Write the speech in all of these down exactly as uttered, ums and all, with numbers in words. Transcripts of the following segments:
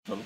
चलो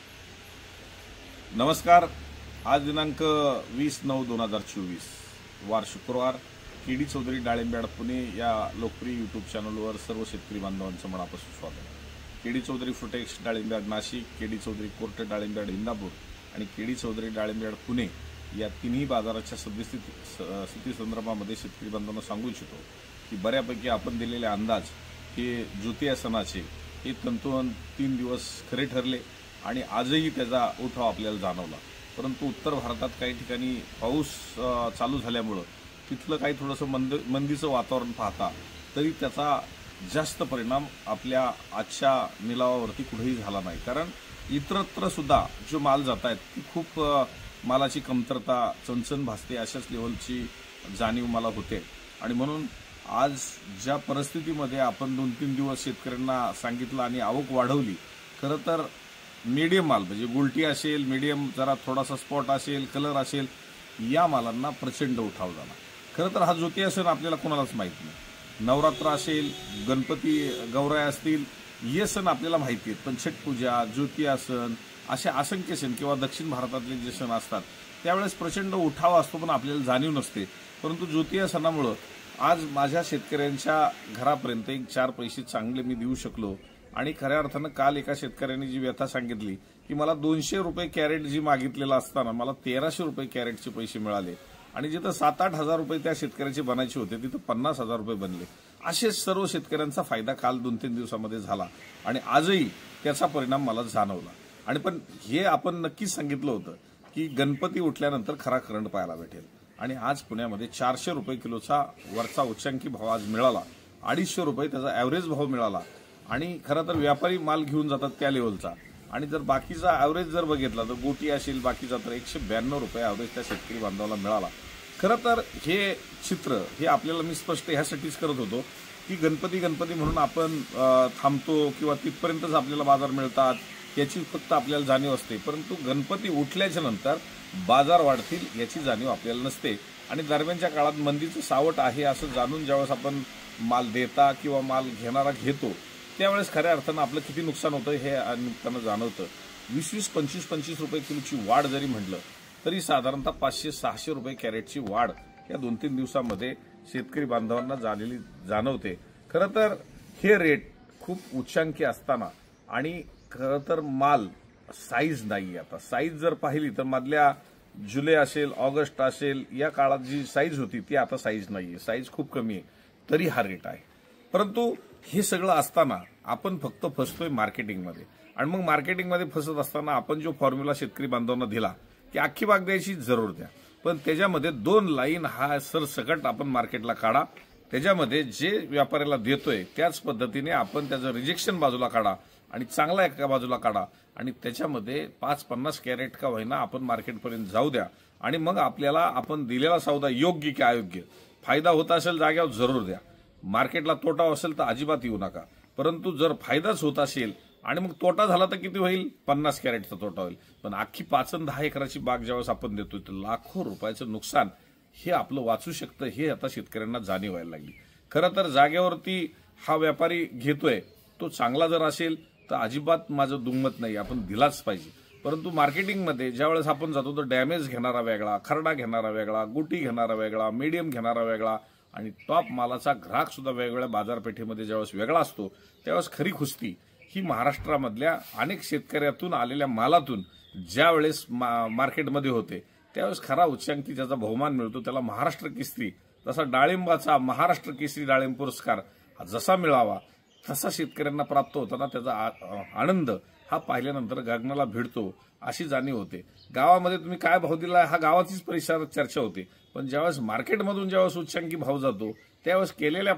नमस्कार। आज दिनांक वीस नऊ दोन हजार चोवीस वार शुक्रवार। केडी चौधरी डाळिंब्याड पुणे या लोकप्रिय यूट्यूब चॅनलवर सर्व शेतकरी बांधवांचं मनापासून स्वागत। केडी चौधरी फ्रुटेक्स डाळिंब्याड नाशिक, केडी चौधरी कोर्ट डाळिंब्याड इंदापूर आणि केडी चौधरी डाळिंब्याड पुणे या तिन्ही बाजाराच्या सद्यस्थिती स्थिती संदर्भामध्ये शेतकरी बांधवांना सांगू इच्छितो की बऱ्यापैकी आपण दिलेले अंदाज हे ज्योतिया सणाचे हे तंतोतंत तीन दिवस खरे ठरले आणि आजही त्याचा उठाव आपल्याला जाणवला। परंतु उत्तर भारतात काही ठिकाणी पाऊस चालू झाल्यामुळे तिथलं काही थोडंसं मंद मंदीचं वातावरण पाहता तरी त्याचा जास्त परिणाम आपल्या आजच्या निलावावरती कुठेही झाला नाही। कारण इतरत्र सुद्धा जो माल जात आहेत ती खूप मालाची कमतरता चणचण भासते अशाच लेवलची जाणीव मला होते। आणि म्हणून आज ज्या परिस्थितीमध्ये आपण दोन तीन दिवस शेतकऱ्यांना सांगितलं आणि आवक वाढवली, खरं तर मीडियम माल म्हणजे गुलटी असेल, मीडियम जरा थोडासा स्पॉट असेल, कलर असेल, या मालांना प्रचंड उठाव झाला। खरं तर हा ज्योतिया सण आपल्याला कोणालाच माहित नाही। नवरात्र असेल, गणपती गौराई असतील, हे सण आपल्याला माहिती आहेत, पण छटपूजा, ज्योतिया सण असे असंख्य सण किंवा दक्षिण भारतातले जे सण असतात त्यावेळेस प्रचंड उठाव असतो पण आपल्याला जाणीव नसते। परंतु ज्योतिया सणामुळे आज माझ्या शेतकऱ्यांच्या घरापर्यंत एक चार पैसे चांगले मी देऊ शकलो। आणि खऱ्या अर्थानं काल एका शेतकऱ्यांनी जी व्यथा सांगितली की मला दोनशे रुपये कॅरेट जी मागितलेला असताना मला तेराशे रुपये कॅरेटचे पैसे मिळाले आणि जिथं सात आठ हजार रुपये त्या शेतकऱ्याचे बनायचे होते तिथं पन्नास हजार रुपये बनले। असे सर्व शेतकऱ्यांचा फायदा काल दोन तीन दिवसामध्ये झाला आणि आजही त्याचा परिणाम मला जाणवला। आणि पण हे आपण नक्कीच सांगितलं होतं की गणपती उठल्यानंतर खरा करंट पाहायला भेटेल आणि आज पुण्यामध्ये चारशे रुपये किलोचा वरचा उच्चांकी भाव आज मिळाला, अडीचशे रुपये त्याचा ॲव्हरेज भाव मिळाला आणि खरं तर व्यापारी माल घेऊन जातात त्या लेवलचा। आणि जर बाकीचा ॲव्हरेज जर बघितला तर गोटी असेल बाकीचा तर एकशे ब्याण्णव रुपये ॲव्हरेज त्या शेतकरी बांधवाला मिळाला। खरं तर हे चित्र हे आपल्याला मी स्पष्ट ह्यासाठीच करत होतो की गणपती गणपती म्हणून आपण थांबतो किंवा तिथपर्यंतच आपल्याला बाजार मिळतात याची फक्त आपल्याला जाणीव असते, परंतु गणपती उठल्याच्या नंतर बाजार वाढतील याची जाणीव आपल्याला नसते। आणि दरम्यानच्या काळात मंदीचं सावट आहे असं जाणून ज्यावेळेस आपण माल देता किंवा माल घेणारा घेतो त्यावेळेस खऱ्या अर्थानं आपलं किती नुकसान होतं हे निमित्तानं जाणवतं। वीस वीस पंचवीस पंचवीस रुपये किलोची वाढ जरी म्हटलं तरी साधारणतः पाचशे सहाशे रुपये कॅरेटची वाढ या दोन तीन दिवसामध्ये शेतकरी बांधवांना झालेली जाणवते। खरं तर हे रेट खूप उच्चांकी असताना आणि खरं तर माल साईज नाही। आता साईज जर पाहिली तर मधल्या जुलै असेल, ऑगस्ट असेल या काळात जी साईज होती ती आता साईज नाहीये, साईज खूप कमी आहे तरी हा रेट आहे। परंतु हे सगळं असताना आपण फक्त फसतोय मार्केटिंगमध्ये आणि मग मार्केटिंगमध्ये फसत असताना आपण जो फॉर्म्युला शेतकरी बांधवांना दिला की अख्खी बाग द्यायची जरूर द्या, पण त्याच्यामध्ये दोन लाईन हा सरसकट आपण मार्केटला काढा, त्याच्यामध्ये जे व्यापाऱ्याला देतोय त्याच पद्धतीने आपण त्याचं रिजेक्शन बाजूला काढा आणि चांगला एका बाजूला काढा आणि त्याच्यामध्ये पाच पन्नास कॅरेट का होईना आपण मार्केटपर्यंत जाऊ द्या आणि मग आपल्याला आपण दिलेला सौदा योग्य की अयोग्य फायदा होत असेल जाग्यावर जरूर द्या, मार्केटला तोटा असेल तर अजिबात येऊ नका। परंतु जर फायदाच होत असेल आणि मग तोटा झाला तर किती होईल, पन्नास कॅरेटचा तोटा होईल, पण अख्खी पाच आणि दहा एकराची बाग ज्यावेळेस आपण देतोय तर लाखो रुपयाचं नुकसान हे आपलं वाचू शकतं हे आता शेतकऱ्यांना जाणीव व्हायला लागली। खरं तर जागेवरती हा व्यापारी घेतोय तो चांगला जर असेल तर अजिबात माझं दुमत नाही, आपण दिलाच पाहिजे। परंतु मार्केटिंगमध्ये ज्यावेळेस आपण जातो तर डॅमेज घेणारा वेगळा, खरडा घेणारा वेगळा, गुटी घेणारा वेगळा, मीडियम घेणारा वेगळा आणि टॉप मालाचा ग्राहक सुद्धा वेगवेगळ्या बाजारपेठेमध्ये ज्यावेळेस वेगळा असतो त्यावेळेस खरी कुस्ती ही महाराष्ट्रामधल्या अनेक शेतकऱ्यातून आलेल्या मालातून ज्यावेळेस मार्केटमध्ये होते त्यावेळेस खरा उच्चांकी ज्याचा बहुमान मिळतो त्याला महाराष्ट्र केसरी, तसा डाळिंबाचा महाराष्ट्र केसरी डाळिंब पुरस्कार जसा मिळावा तसा शेतकऱ्यांना प्राप्त होताना त्याचा आनंद हा पाहिल्यानंतर गगनाला भिडतो अशी जाणीव होते। गावामध्ये तुम्ही काय भाव दिला हा गावाचीच परिसरात चर्चा होते, पण ज्यावेळेस मार्केटमधून ज्यावेळेस उच्चांकी भाव जातो त्यावेळेस केलेल्या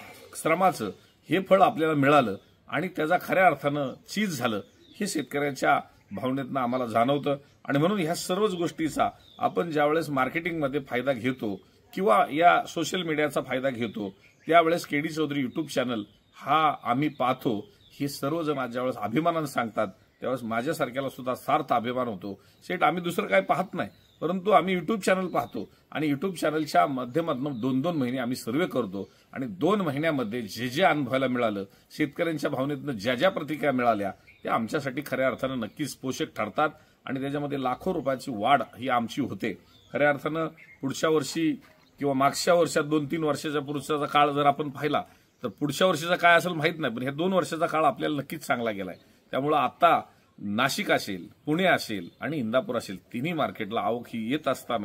श्रमाचं हे फळ आपल्याला मिळालं आणि त्याचा खऱ्या अर्थानं चीज झालं हे शेतकऱ्याच्या भावनेतनं आम्हाला जाणवतं। आणि म्हणून ह्या सर्वच गोष्टीचा आपण ज्यावेळेस मार्केटिंगमध्ये फायदा घेतो किंवा या सोशल मीडियाचा फायदा घेतो त्यावेळेस केडी चौधरी युट्यूब चॅनल हा आम्ही पाहतो, हे सर्वजण आज ज्यावेळेस अभिमानानं सांगतात त्यावेळेस माझ्यासारख्याला सुद्धा सार्थ अभिमान होतो। शेट आम्ही दुसरं काय पाहत नाही, परंतु आम्ही युट्यूब चॅनल पाहतो आणि युट्यूब चॅनलच्या माध्यमातून दोन दोन महिने आम्ही सर्वे करतो आणि दोन महिन्यामध्ये जे जे अनुभवायला मिळालं, शेतकऱ्यांच्या भावनेतनं ज्या ज्या प्रतिक्रिया मिळाल्या ते आमच्यासाठी खऱ्या अर्थानं नक्कीच पोषक ठरतात आणि त्याच्यामध्ये लाखो रुपयाची वाढ ही आमची होते. खऱ्या अर्थानं पुढच्या वर्षी किंवा मागच्या वर्षात दोन तीन वर्षाच्या पुढचा काळ जर आपण पाहिला तर पुढच्या वर्षीचा काय असेल माहित नाही, पण ह्या दोन वर्षाचा काळ आपल्याला नक्कीच चांगला गेलाय. त्यामुळे आता नाशिक असेल, पुणे असेल आणि इंदापूर असेल तिन्ही मार्केटला आवक ही येत असताना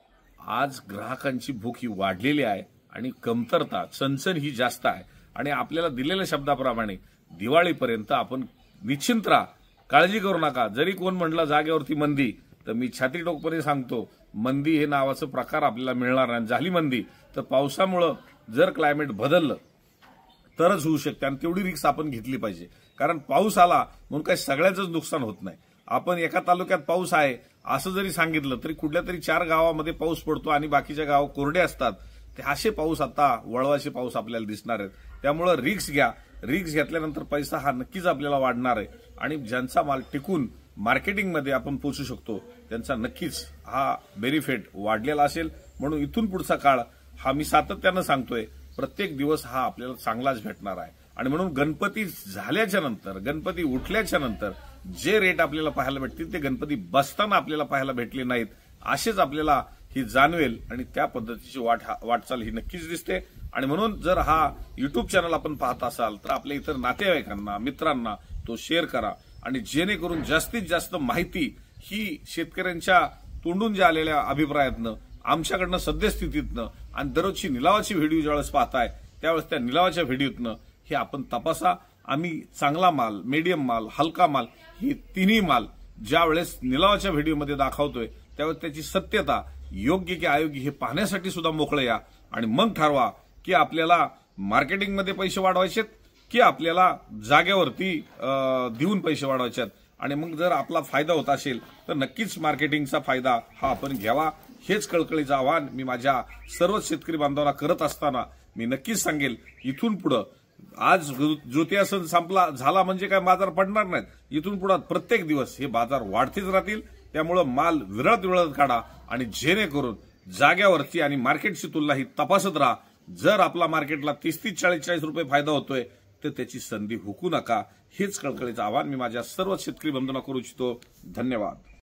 आज ग्राहकांची भूक ही वाढलेली आहे आणि कमतरता चणचण ही जास्त आहे. आणि आपल्याला दिलेल्या शब्दाप्रमाणे दिवाळीपर्यंत आपण निश्चिंत राहा, काळजी करू नका. जरी कोण म्हणलं जागेवरती मंदी, तर मी छाती टोकपणे सांगतो मंदी हे नावाचं प्रकार आपल्याला मिळणार नाही. झाली मंदी तर पावसामुळं जर क्लायमेट बदललं तरच होऊ शकते आणि तेवढी रिस्क आपण घेतली पाहिजे. कारण पाऊस आला म्हणून काही सगळ्याचंच नुकसान होत नाही. आपण एका तालुक्यात पाऊस आहे असं जरी सांगितलं तरी कुठल्या तरी चार गावामध्ये पाऊस पडतो आणि बाकीच्या गाव कोरडे असतात. ते असे पाऊस आता वळवाचे पाऊस आपल्याला दिसणार आहेत. त्यामुळे रिस्क घ्या. रिस्क घेतल्यानंतर पैसा हा नक्कीच आपल्याला वाढणार आहे आणि ज्यांचा माल टिकून मार्केटिंगमध्ये आपण पोहोचू शकतो त्यांचा नक्कीच हा बेनिफिट वाढलेला असेल. म्हणून इथून पुढचा काळ हा मी सातत्यानं सांगतोय प्रत्येक दिवस हा आपल्याला चांगलाच भेटणार आहे. आणि म्हणून गणपती झाल्याच्या नंतर, गणपती उठल्याच्या नंतर जे रेट आपल्याला पाहायला भेटतील ते गणपती बसताना आपल्याला पाहायला भेटले नाहीत असेच आपल्याला ही जाणवेल आणि त्या पद्धतीची वाट वाटचाल ही नक्कीच दिसते. आणि म्हणून जर हा युट्यूब चॅनल आपण पाहत असाल तर आपल्या इतर नातेवाईकांना, मित्रांना तो शेअर करा आणि जेणेकरून जास्तीत जास्त माहिती ही शेतकऱ्यांच्या तोंडून ज्या आलेल्या अभिप्रायातनं, आमच्याकडनं सद्यस्थितीतनं आणि दररोजची निलावाची व्हिडिओ ज्यावेळेस पाहताय त्यावेळेस त्या निलावाच्या व्हिडिओतनं हे आपण तपासा. आम्ही चांगला माल, मीडियम माल, हलका माल हे तिन्ही माल ज्यावेळेस निलावाच्या व्हिडिओमध्ये दाखवतोय त्यावेळेस त्याची सत्यता योग्य की अयोग्य हे पाहण्यासाठी सुद्धा मोकळे या आणि मग ठरवा की आपल्याला मार्केटिंगमध्ये पैसे वाढवायचेत की आपल्याला जागेवरती देऊन पैसे वाढवायचेत. आणि मग जर आपला फायदा होत असेल तर नक्कीच मार्केटिंगचा फायदा हा आपण घ्यावा. हेच कळकळीचं आवाहन मी माझ्या सर्व शेतकरी बांधवांना करत असताना मी नक्कीच सांगेल इथून पुढे आज ज्योतिया सण संपला झाला म्हणजे काय बाजार पडणार नाहीत. इथून पुढे प्रत्येक दिवस हे बाजार वाढतेच राहतील. त्यामुळे माल विरळत विरळत काढा आणि जेणेकरून जाग्यावरती आणि मार्केटची तुलना ही तपासत राहा. जर आपला मार्केटला तीस तीस चाळीस चाळीस रुपये फायदा होतोय तर त्याची संधी हुकू नका. हेच कळकळीचं आवाहन मी माझ्या सर्व शेतकरी बंधूंना करू इच्छितो. धन्यवाद.